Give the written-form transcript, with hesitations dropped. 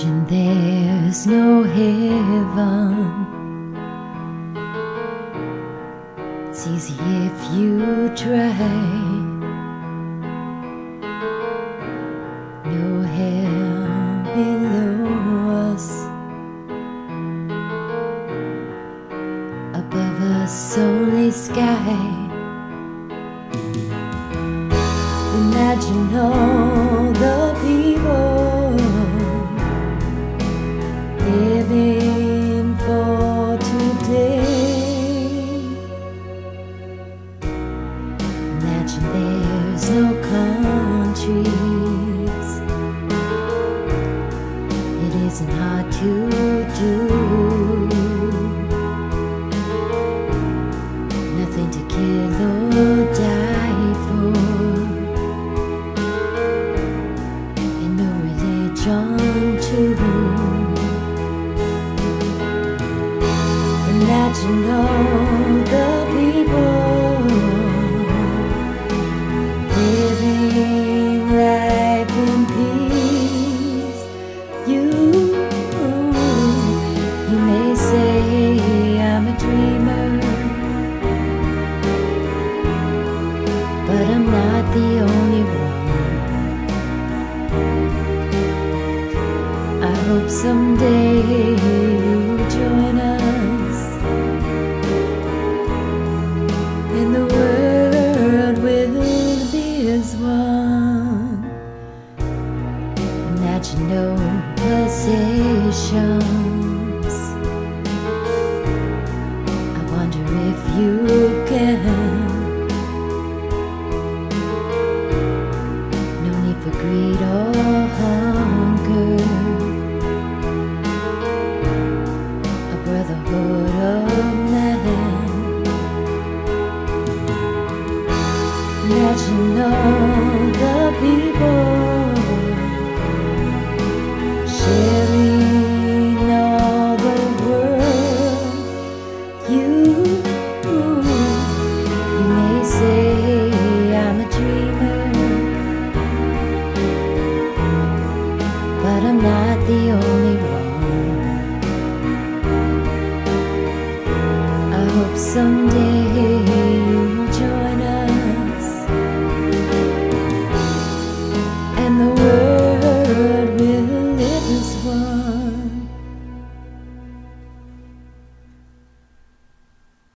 Imagine there's no heaven. It's easy if you try. No hell below us, above us only sky. Imagine all the people living for today. Imagine there's no countries. It isn't hard to do. Nothing to kill or die for, and no religion too. Imagine all the people living life in peace. You may say I'm a dreamer, but I'm not the only one. I hope someday you'll join us, and the world will be as one. Imagine no possessions. I wonder if you can. No need for greed or hunger, a brotherhood of man. Imagine all the people sharing all the world. You may say I'm a dreamer, but I'm not the only one. I hope someday you'll join us, and the world will live as one.